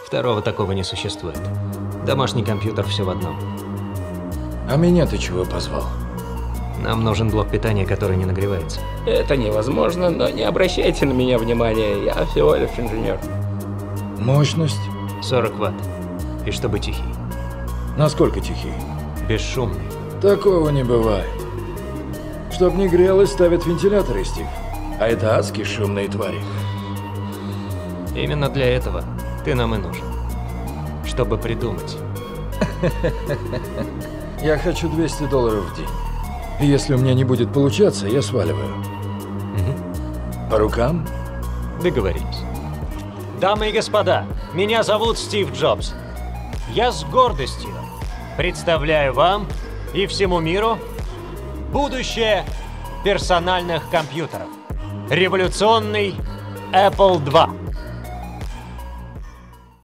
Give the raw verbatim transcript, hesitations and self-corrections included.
Второго такого не существует. Домашний компьютер все в одном. А меня ты чего позвал? Нам нужен блок питания, который не нагревается. Это невозможно, но не обращайте на меня внимания, я всего лишь инженер. Мощность? сорок ватт. И чтобы тихий. Насколько тихий? Бесшумный. Такого не бывает. Чтоб не грелось, ставят вентиляторы, Стив. А это адские шумные твари. Именно для этого ты нам и нужен. Чтобы придумать. Я хочу двести долларов в день. И если у меня не будет получаться, я сваливаю. Угу. По рукам? Договорились. Дамы и господа, меня зовут Стив Джобс. Я с гордостью представляю вам и всему миру будущее персональных компьютеров. Революционный Apple два.